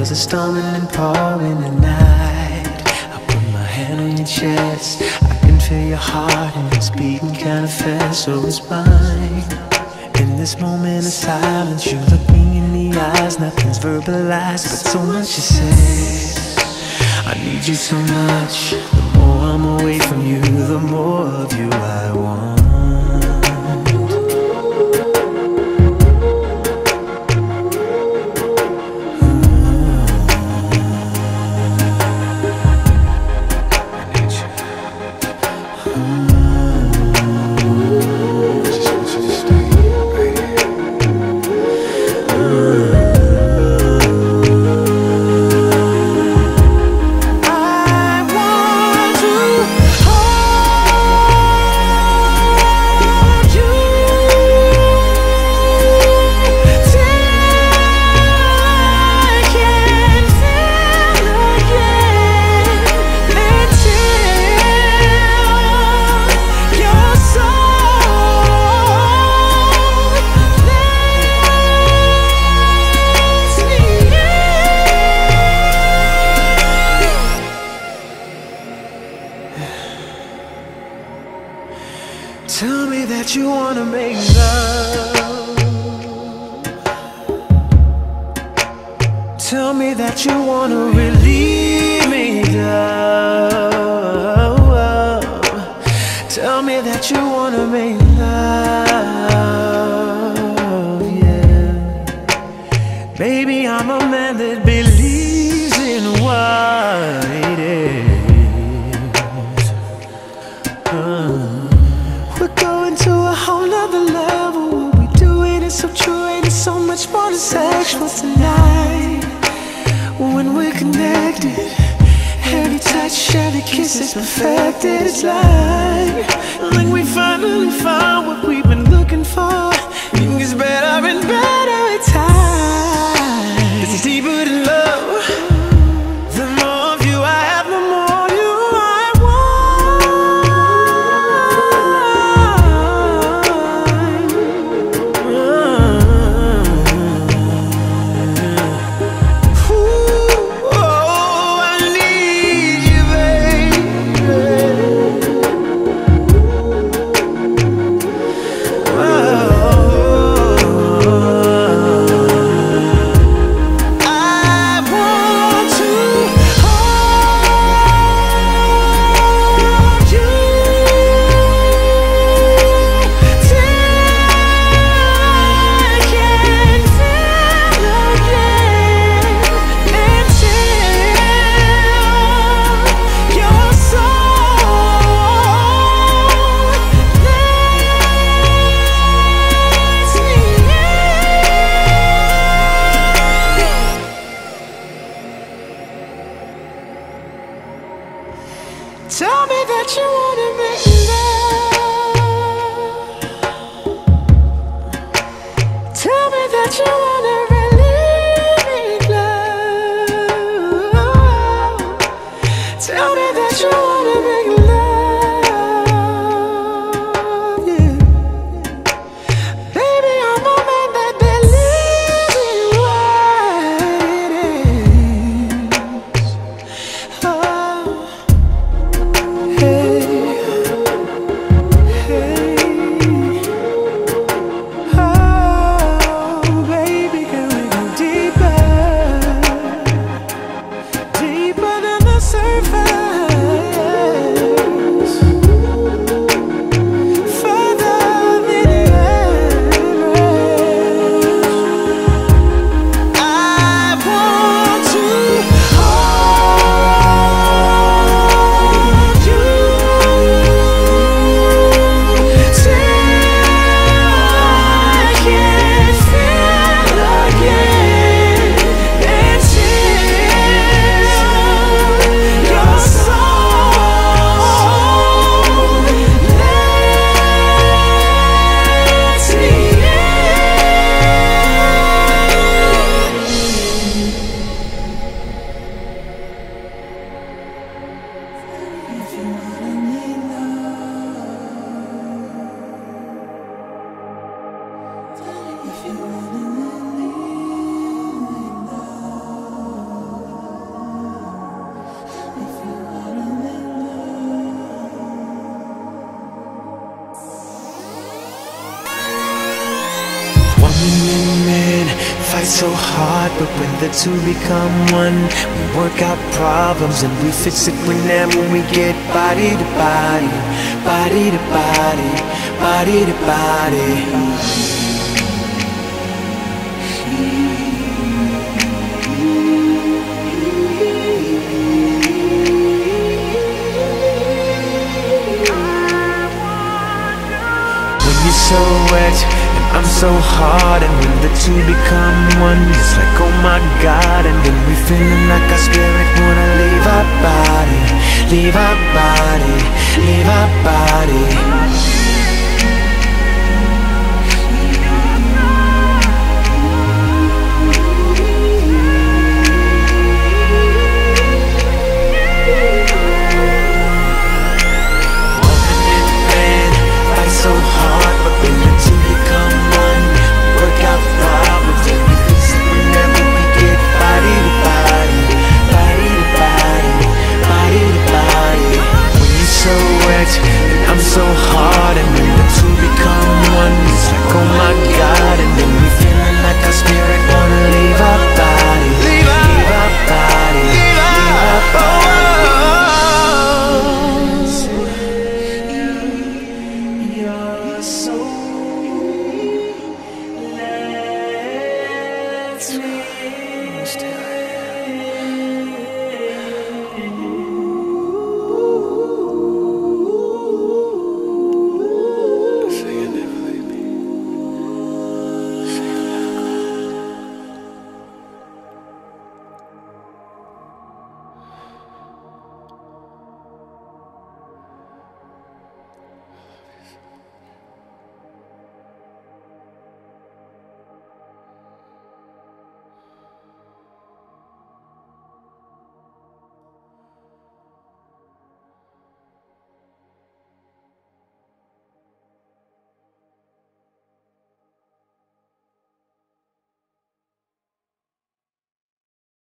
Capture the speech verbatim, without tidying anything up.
was a storming and pouring the night. I put my hand on your chest, I can feel your heart and it's beating kinda fast, so it's mine. In this moment of silence, you look me in the eyes, nothing's verbalized, but so much is said. I need you so much, the more I'm away from you, the more of you I want. Tell me that you wanna make love. Tell me that you wanna relieve me, love. Tell me that you wanna make love, yeah. Baby, I'm a man that believes in what it is. uh. We're going to a whole nother level. What we doing is so true, and it's so much more than sexual tonight. When we're connected, every touch, every kiss is perfected. It's like, like we finally found what we've been looking for. It gets better and better with time. It's deeper than love. The more of you I have, the more you I Tell me that you wanna make love. Tell me that you wanna relieve love. Tell me that you wanna make love, yeah. Baby, I'm a man that believes in what it is. Oh. Hey. fight so hard, but when the two become one, we work out problems and we fix it whenever we get body to body, body to body, body to body. When you're so wet and I'm so hard, and when the two become one, it's like oh my God. And then we feeling like our spirit wanna leave our body, leave our body, leave our body.